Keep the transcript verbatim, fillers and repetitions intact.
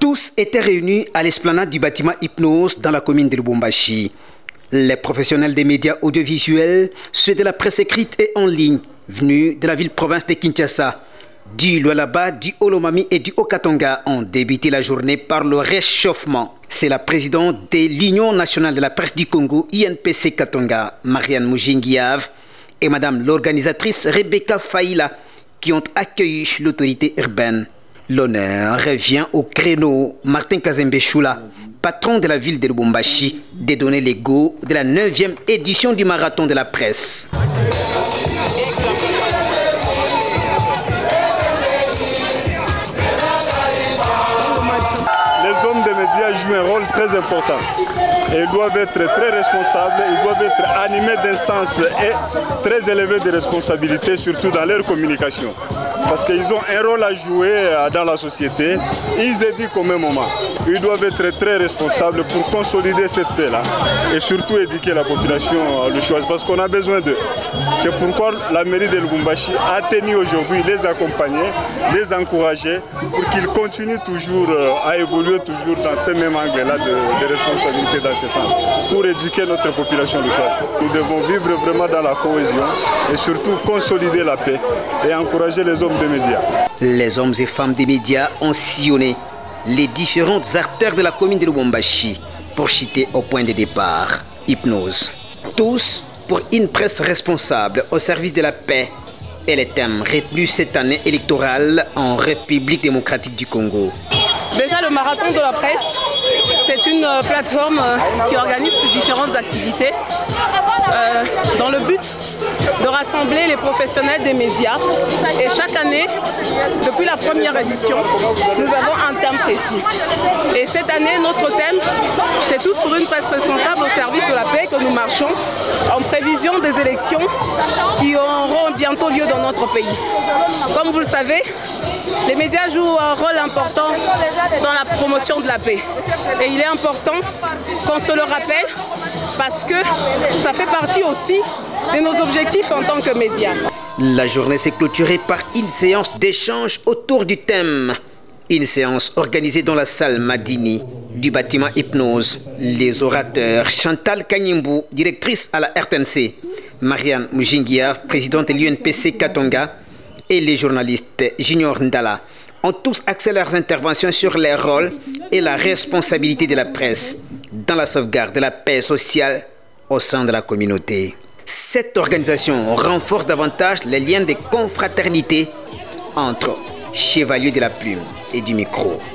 Tous étaient réunis à l'esplanade du bâtiment Hypnose dans la commune de Lubumbashi. Les professionnels des médias audiovisuels, ceux de la presse écrite et en ligne, venus de la ville-province de Kinshasa, du Lualaba, du Olomami et du Haut-Katanga ont débuté la journée par le réchauffement. C'est la présidente de l'Union nationale de la presse du Congo, U N P C Katanga, Marianne Mujingiav, et madame l'organisatrice Rebecca Faïla, qui ont accueilli l'autorité urbaine. L'honneur revient au créneau Martin Kazembe Choula, patron de la ville de Lubumbashi, de donner les go de la neuvième édition du marathon de la presse. Les hommes des médias jouent un rôle très important. Et ils doivent être très responsables, ils doivent être animés d'un sens et très élevé de responsabilité, surtout dans leur communication. Parce qu'ils ont un rôle à jouer dans la société, ils éduquent au même moment. Ils doivent être très responsables pour consolider cette paix-là et surtout éduquer la population le choix, parce qu'on a besoin d'eux. C'est pourquoi la mairie de Lubumbashi a tenu aujourd'hui les accompagner, les encourager pour qu'ils continuent toujours à évoluer toujours dans ce même angle-là de, de responsabilité dans ce sens, pour éduquer notre population le choix. Nous devons vivre vraiment dans la cohésion et surtout consolider la paix et encourager les hommes des médias. Les hommes et femmes des médias ont sillonné les différents acteurs de la commune de Lubumbashi pour chuter au point de départ. Hypnose. Tous pour une presse responsable au service de la paix et les thèmes retenus cette année électorale en République démocratique du Congo. Déjà, le marathon de la presse, c'est une plateforme qui organise différentes activités euh, dans le but de rassembler les professionnels des médias. Et chaque année, depuis la première édition, nous avons un thème précis. Et cette année, notre thème, c'est tous pour une presse responsable au service de la paix que nous marchons en prévision des élections qui auront bientôt lieu dans notre pays. Comme vous le savez, les médias jouent un rôle important dans la promotion de la paix. Et il est important qu'on se le rappelle parce que ça fait partie aussi de nos objectifs en tant que médias. La journée s'est clôturée par une séance d'échange autour du thème. Une séance organisée dans la salle Madini du bâtiment Hypnose. Les orateurs Chantal Kanyimbu, directrice à la R T N C, Marianne Mujingia, présidente de l'U N P C Katanga, et les journalistes Junior Ndala ont tous axé leurs interventions sur les rôles et la responsabilité de la presse dans la sauvegarde de la paix sociale au sein de la communauté. Cette organisation renforce davantage les liens de confraternité entre chevaliers de la plume et du micro.